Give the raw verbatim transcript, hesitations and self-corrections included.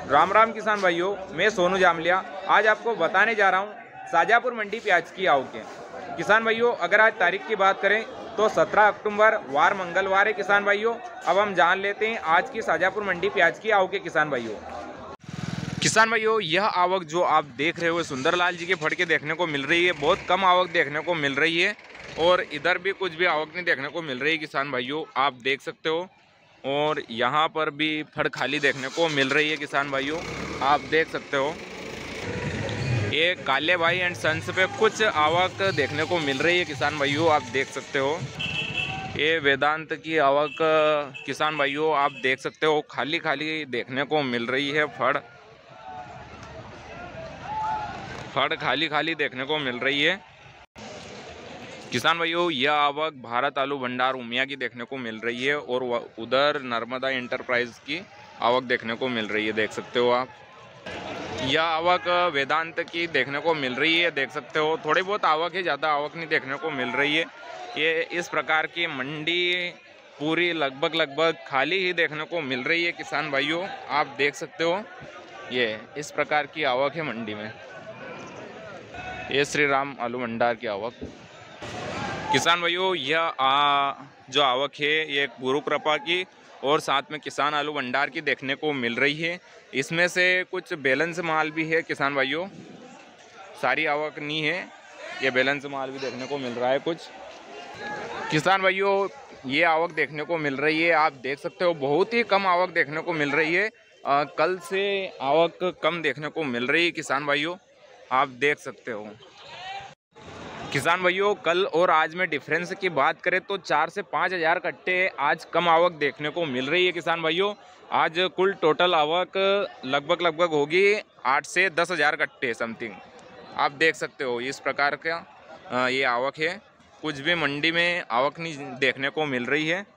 राम राम किसान भाइयों, मैं सोनू जामलिया आज आपको बताने जा रहा हूँ शाजापुर मंडी प्याज की आवकें। किसान भाइयों, अगर आज तारीख की बात करें तो सत्रह अक्टूबर वार मंगलवार है। किसान भाइयों, अब हम जान लेते हैं आज की शाजापुर मंडी प्याज की आवकें। किसान भाइयों किसान भाइयों यह आवक जो आप देख रहे हो सुंदरलाल जी के फड़ के देखने को मिल रही है। बहुत कम आवक देखने को मिल रही है और इधर भी कुछ भी आवक नहीं देखने को मिल रही है। किसान भाइयों आप देख सकते हो, और यहाँ पर भी फड़ खाली देखने को मिल रही है। किसान भाइयों आप देख सकते हो, ये काले भाई एंड सन्स पे कुछ आवक देखने को मिल रही है। किसान भाइयों आप देख सकते हो, ये वेदांत की आवक किसान भाइयों आप देख सकते हो, खाली खाली देखने को मिल रही है। फड़ फड़ खाली खाली देखने को मिल रही है। किसान भाइयों यह आवक भारत आलू भंडार उमिया की देखने को मिल रही है और उधर नर्मदा एंटरप्राइज की आवक देखने को मिल रही है। देख सकते हो आप, यह आवक वेदांत की देखने को मिल रही है। देख सकते हो थोड़ी बहुत आवक है, ज़्यादा आवक नहीं देखने को मिल रही है। ये इस प्रकार की मंडी पूरी लगभग लगभग खाली ही देखने को मिल रही है। किसान भाइयों आप देख सकते हो, ये इस प्रकार की आवक है मंडी में। ये श्री राम आलू भंडार की आवक। किसान भाइयों यह आ, जो आवक है ये गुरु कृपा की और साथ में किसान आलू भंडार की देखने को मिल रही है। इसमें से कुछ बैलेंस माल भी है। किसान भाइयों सारी आवक नहीं है, ये बैलेंस माल भी देखने को मिल रहा है कुछ। किसान भाइयों ये आवक देखने को मिल रही है, आप देख सकते हो बहुत ही कम आवक देखने को मिल रही है। आ, कल से आवक कम देखने को मिल रही है। किसान भाइयों आप देख सकते हो। किसान भाइयों कल और आज में डिफरेंस की बात करें तो चार से पाँच हज़ार कट्टे आज कम आवक देखने को मिल रही है। किसान भाइयों आज कुल टोटल आवक लगभग लगभग होगी आठ से दस हज़ार कट्टे समथिंग। आप देख सकते हो इस प्रकार का ये आवक है। कुछ भी मंडी में आवक नहीं देखने को मिल रही है।